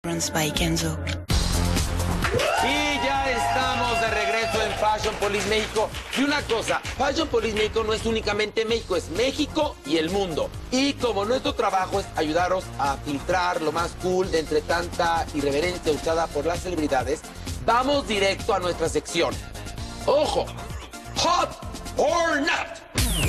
by Kenzo. Y ya estamos de regreso en Fashion Police México. Y una cosa, Fashion Police México no es únicamente México, es México y el mundo. Y como nuestro trabajo es ayudaros a filtrar lo más cool de entre tanta irreverencia usada por las celebridades, vamos directo a nuestra sección. ¡Ojo! ¡Hot or not!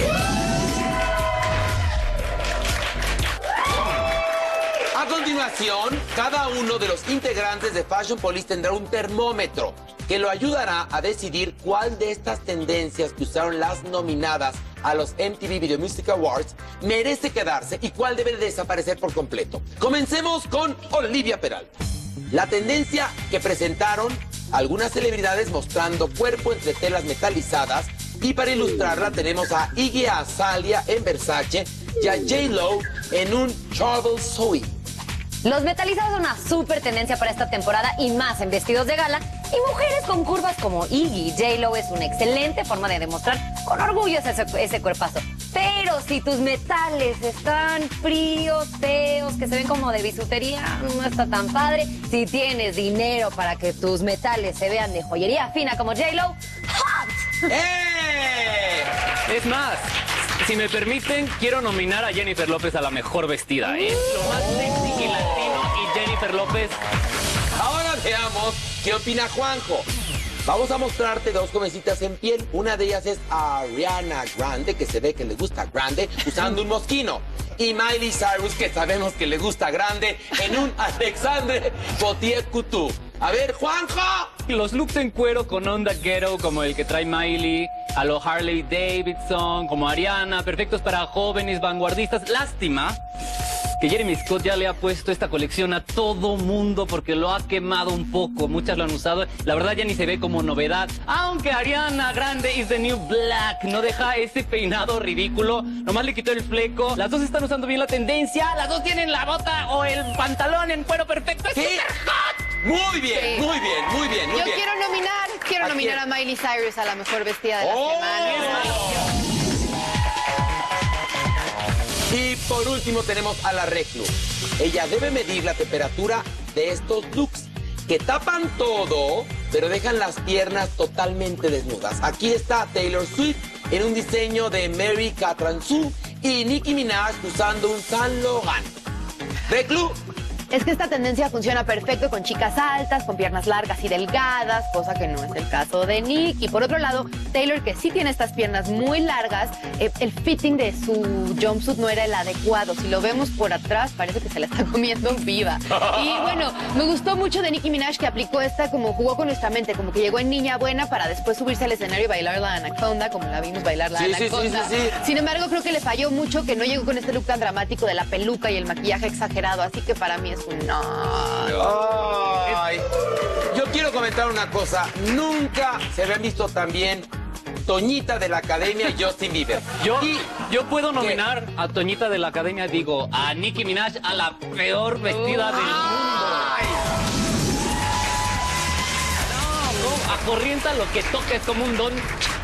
A continuación, cada uno de los integrantes de Fashion Police tendrá un termómetro que lo ayudará a decidir cuál de estas tendencias que usaron las nominadas a los MTV Video Music Awards merece quedarse y cuál debe desaparecer por completo. Comencemos con Olivia Peralta. La tendencia que presentaron algunas celebridades mostrando cuerpo entre telas metalizadas, y para ilustrarla tenemos a Iggy Azalea en Versace y a J-Lo en un Travel Suite. Los metalizados son una súper tendencia para esta temporada y más en vestidos de gala. Y mujeres con curvas como Iggy y J-Lo es una excelente forma de demostrar con orgullo ese cuerpazo. Pero si tus metales están fríos, feos, que se ven como de bisutería, no está tan padre. Si tienes dinero para que tus metales se vean de joyería fina como J-Lo, ¡hot! Es más, si me permiten, quiero nominar a Jennifer López a la mejor vestida. Es lo más sexy y latino y Jennifer López. Ahora veamos qué opina Juanjo. Vamos a mostrarte dos jovencitas en piel. Una de ellas es Ariana Grande, que se ve que le gusta grande, usando un mosquino. Y Miley Cyrus, que sabemos que le gusta grande, en un Alexandre Potier Couture. A ver, Juanjo. Los looks en cuero con onda ghetto, como el que trae Miley, a lo Harley Davidson, como Ariana, perfectos para jóvenes vanguardistas. Lástima que Jeremy Scott ya le ha puesto esta colección a todo mundo porque lo ha quemado un poco. Muchas lo han usado. La verdad ya ni se ve como novedad. Aunque Ariana Grande is the new black. No deja ese peinado ridículo. Nomás le quitó el fleco. Las dos están usando bien la tendencia. Las dos tienen la bota o el pantalón en cuero perfecto. ¡Es super hot! Muy bien, sí. Muy bien, muy bien, muy Yo bien. quiero nominar a Miley Cyrus a la mejor vestida de la semana. Y por último tenemos a la Reclu. Ella debe medir la temperatura de estos looks que tapan todo, pero dejan las piernas totalmente desnudas. Aquí está Taylor Swift en un diseño de Mary Catranzou y Nicki Minaj usando un Saint Laurent. Reclu. Es que esta tendencia funciona perfecto con chicas altas, con piernas largas y delgadas, cosa que no es el caso de Nick. Y por otro lado, Taylor, que sí tiene estas piernas muy largas, el fitting de su jumpsuit no era el adecuado. Si lo vemos por atrás, parece que se la está comiendo viva. Y bueno, me gustó mucho de Nicki Minaj que aplicó esta, como jugó con nuestra mente, como que llegó en niña buena para después subirse al escenario y bailar la Anaconda, como la vimos bailar la Anaconda. Sí. Sin embargo, creo que le falló mucho que no llegó con este look tan dramático de la peluca y el maquillaje exagerado. Así que para mí es un no. Ay. Yo quiero comentar una cosa. Nunca se habían visto tan bien Toñita de la Academia y Justin Bieber. Yo puedo nominar a Toñita de la Academia, digo, a Nicki Minaj a la peor vestida del mundo. No, acorrienta lo que toca, es como un don.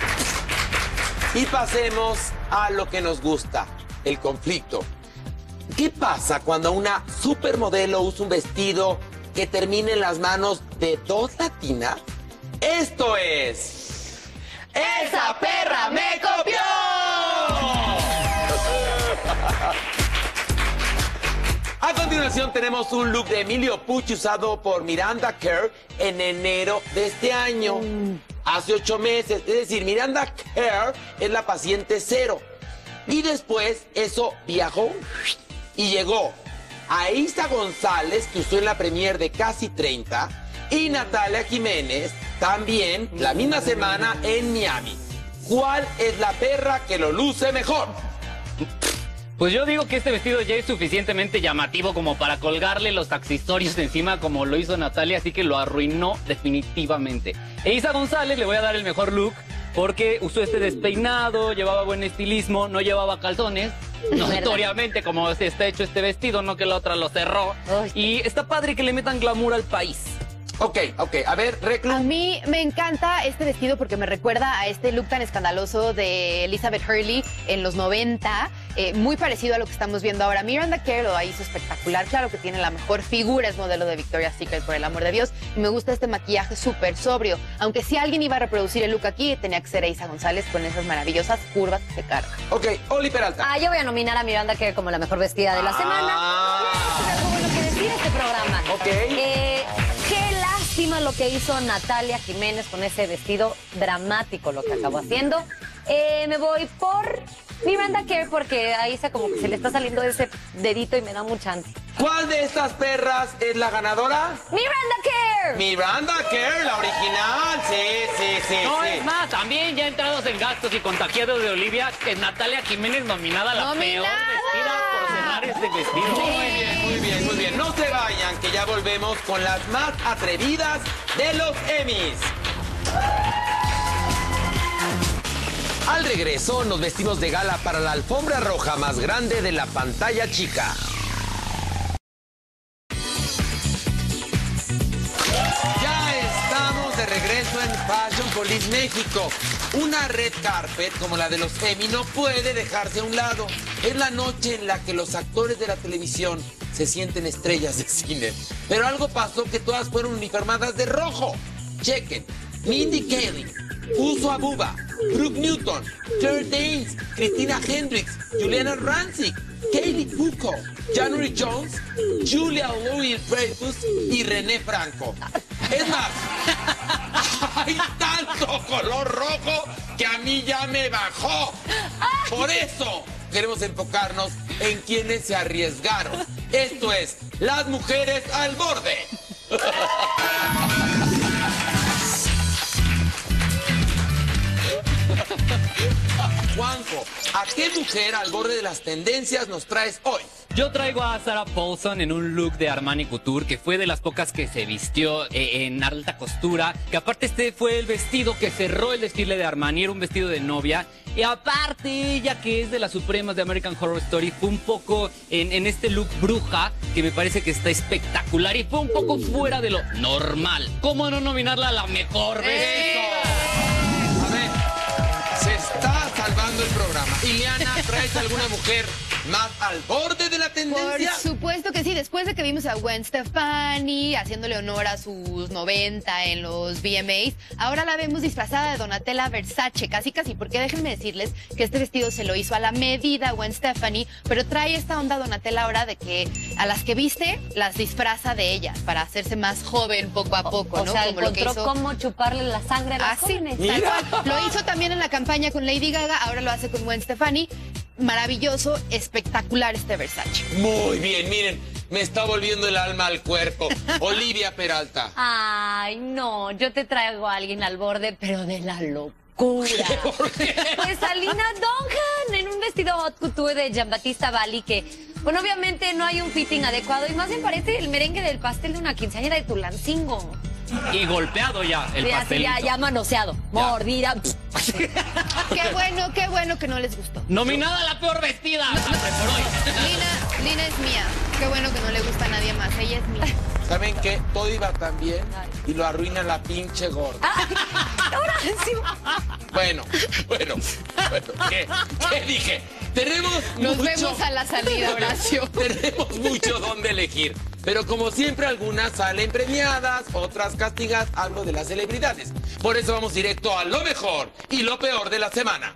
Y pasemos a lo que nos gusta, el conflicto. ¿Qué pasa cuando una supermodelo usa un vestido que termine en las manos de dos latinas? Esto es... ¡Esa perra me copió! A continuación tenemos un look de Emilio Pucci usado por Miranda Kerr en enero de este año. Hace 8 meses. Es decir, Miranda Kerr es la paciente cero. Y después eso viajó y llegó a Isa González, que usó en la premier de Casi 30, y Natalia Jiménez, también la misma semana en Miami. ¿Cuál es la perra que lo luce mejor? Pues yo digo que este vestido ya es suficientemente llamativo como para colgarle los accesorios encima como lo hizo Natalia, así que lo arruinó definitivamente. E Isa González le voy a dar el mejor look porque usó este despeinado, llevaba buen estilismo, no llevaba calzones, notoriamente como está hecho este vestido, no que la otra lo cerró. Y está padre que le metan glamour al país. Ok. A ver, Reclu. A mí me encanta este vestido porque me recuerda a este look tan escandaloso de Elizabeth Hurley en los 90. muy parecido a lo que estamos viendo ahora. Miranda Kerr lo hizo espectacular. Claro que tiene la mejor figura, es modelo de Victoria's Secret, por el amor de Dios. Y me gusta este maquillaje súper sobrio. Aunque si alguien iba a reproducir el look aquí, tenía que ser Eiza González con esas maravillosas curvas que se cargan. Ok, Oli Peralta. Yo voy a nominar a Miranda Kerr como la mejor vestida de la semana. Es algo bueno que decir este programa. Ok. Qué lástima lo que hizo Natalia Jiménez con ese vestido dramático, lo que acabó haciendo. Me voy por Miranda Kerr porque a Isa como que se le está saliendo ese dedito y me da mucha ansia. ¿Cuál de estas perras es la ganadora? ¡Miranda Kerr! Miranda Kerr, la original. Sí. No, sí. es más, también ya entrados en gastos y contagiados de Olivia, que Natalia Jiménez nominada a la peor vestida por cerrar este vestido. Muy bien. No se vayan, que ya volvemos con las más atrevidas de los Emmys. Al regreso, nos vestimos de gala para la alfombra roja más grande de la pantalla chica. Ya estamos de regreso en Fashion Police México. Una red carpet como la de los Emmy no puede dejarse a un lado. Es la noche en la que los actores de la televisión se sienten estrellas de cine. Pero algo pasó que todas fueron uniformadas de rojo. Chequen. Mindy Kaling, Uso Abuba, Brooke Newton, Claire Danes, Christina Hendricks, Juliana Rancic, Kaylee Cuoco, January Jones, Julia Louis-Dreyfus y René Franco. Es más, hay tanto color rojo que a mí ya me bajó. Por eso queremos enfocarnos en quienes se arriesgaron. Esto es, las mujeres al borde. Juanjo, ¿a qué mujer al borde de las tendencias nos traes hoy? Yo traigo a Sarah Paulson en un look de Armani Couture, que fue de las pocas que se vistió en alta costura, que aparte este fue el vestido que cerró el desfile de Armani, era un vestido de novia, y aparte ella que es de las supremas de American Horror Story, fue un poco en este look bruja, que me parece que está espectacular, y fue un poco fuera de lo normal. ¿Cómo no nominarla a la mejor vestido? A ver, se está salvando el programa. Ileana, ¿traes alguna mujer más al borde de la tendencia? Por supuesto que sí. Después de que vimos a Gwen Stefani haciéndole honor a sus 90 en los VMAs, ahora la vemos disfrazada de Donatella Versace, casi, porque déjenme decirles que este vestido se lo hizo a la medida Gwen Stefani, pero trae esta onda Donatella ahora de que a las que viste las disfraza de ellas para hacerse más joven poco a poco, ¿no? O sea, como lo que encontró hizo... cómo chuparle la sangre a las jóvenes. Tal cual. Lo hizo también en la campaña con Lady Gaga, ahora lo hace con Gwen Stefani. Maravilloso, espectacular este Versace. Muy bien, miren, me está volviendo el alma al cuerpo. Olivia Peralta. Ay, no, yo te traigo a alguien al borde, pero de la locura. ¿Por qué? Pues a Lina Dunham en un vestido haute couture de Giambattista Valli que, bueno, obviamente no hay un fitting adecuado y más bien parece el merengue del pastel de una quinceañera de Tulancingo. Y golpeado ya el Sí, así pastelito. ya manoseado, mordida. Qué bueno que no les gustó. Nominada a la peor vestida. Por hoy. Lina es mía. Qué bueno que no le gusta a nadie más. Ella es mía. ¿Saben qué? Todo iba tan bien y lo arruina la pinche gorda. Ahora sí. Bueno, ¿qué dije? Nos vemos a la salida, Horacio. Tenemos mucho donde elegir. Pero como siempre, algunas salen premiadas, otras castigadas, algo de las celebridades. Por eso vamos directo a lo mejor y lo peor de la semana.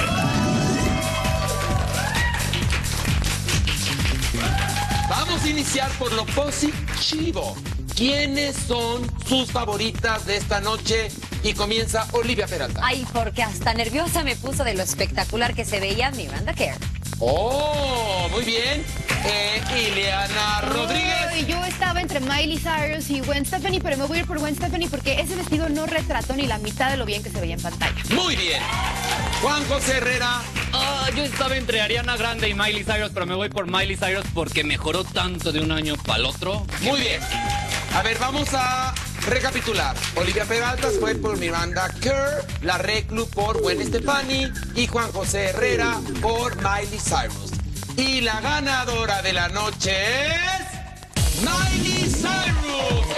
Vamos a iniciar por lo positivo. ¿Quiénes son sus favoritas de esta noche? Y comienza Olivia Peralta. Ay, porque hasta nerviosa me puso de lo espectacular que se veía Miranda Kerr. ¡Oh! Muy bien. Ileana Rodríguez. Ay, yo estaba entre Miley Cyrus y Gwen Stefani, pero me voy a ir por Gwen Stefani porque ese vestido no retrató ni la mitad de lo bien que se veía en pantalla. Muy bien. Juan José Herrera. Yo estaba entre Ariana Grande y Miley Cyrus, pero me voy por Miley Cyrus porque mejoró tanto de un año para el otro. Muy bien. A ver, vamos a recapitular. Olivia Peralta fue por Miranda Kerr, la Reclu por Gwen Stefani y Juan José Herrera por Miley Cyrus. Y la ganadora de la noche es Miley Cyrus.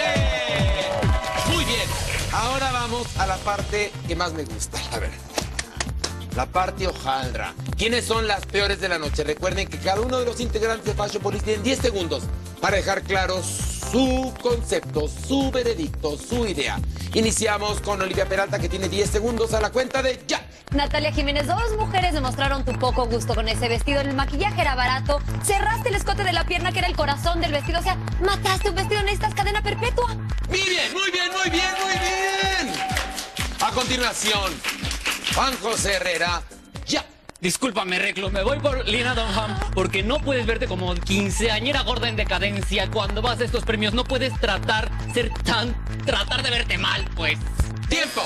Muy bien. Ahora vamos a la parte que más me gusta. A ver. la parte hojaldra. ¿Quiénes son las peores de la noche? Recuerden que cada uno de los integrantes de Fashion Police tienen 10 segundos para dejar claro su concepto, su veredicto, su idea. Iniciamos con Olivia Peralta, que tiene 10 segundos a la cuenta de ya. Natalia Jiménez, dos mujeres demostraron tu poco gusto con ese vestido. El maquillaje era barato, cerraste el escote de la pierna que era el corazón del vestido. O sea, mataste un vestido, necesitas cadena perpetua. Muy bien, muy bien, muy bien, muy bien. A continuación, Juan José Herrera, ya. Discúlpame, Reclo, me voy por Lina Dunham porque no puedes verte como quinceañera gorda en decadencia. Cuando vas a estos premios no puedes tratar de verte mal, pues. Tiempo.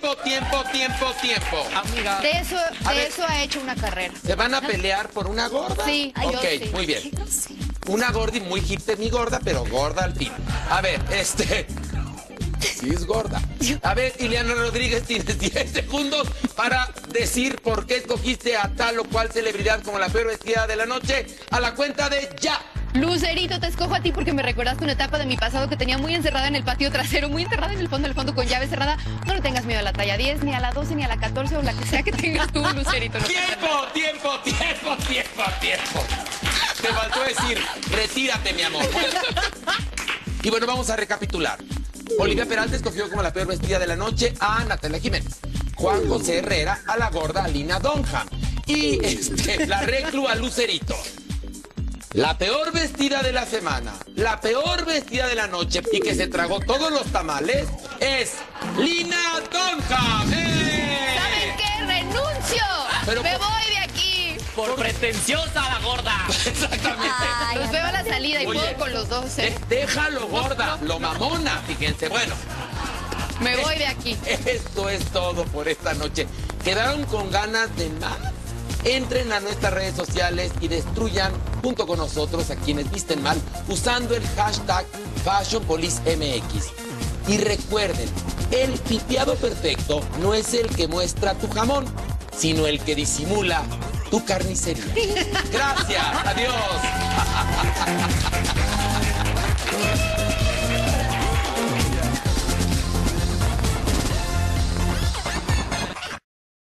Amiga. De eso ha hecho una carrera. ¿Se van a pelear por una gorda? Sí. Ay, Ok, yo sí. muy bien. Una gordi muy hipster, mi gorda, pero gorda al fin. A ver, sí es gorda. A ver, Ileana Rodríguez, tienes 10 segundos para decir por qué escogiste a tal o cual celebridad como la peor vestida de la noche. A la cuenta de ya. Lucerito, te escojo a ti porque me recordaste una etapa de mi pasado que tenía muy encerrada en el patio trasero, muy enterrada en el fondo con llave cerrada. No le tengas miedo a la talla 10, ni a la 12, ni a la 14 o la que sea que tengas tú, Lucerito. No Tiempo. Te faltó decir, retírate, mi amor. Y bueno, vamos a recapitular. Olivia Peralta escogió como la peor vestida de la noche a Natalia Jiménez. Juan José Herrera a la gorda Lina Dunham. Y la reclu a Lucerito. La peor vestida de la semana, la peor vestida de la noche y que se tragó todos los tamales es Lina Dunham. ¿Saben qué? ¡Renuncio! Pero ¡Me voy de aquí! Por pretenciosa la gorda. Exactamente. Ay, Los veo a la salida y Oye, puedo con los dos, ¿eh? Déjalo gorda, lo mamona, fíjense. Bueno, Me voy de aquí. esto es todo por esta noche. ¿Quedaron con ganas de más? Entren a nuestras redes sociales y destruyan junto con nosotros a quienes visten mal usando el hashtag FashionPoliceMX. Y recuerden, el pipiado perfecto no es el que muestra tu jamón, sino el que disimula tu carnicería. Gracias, adiós.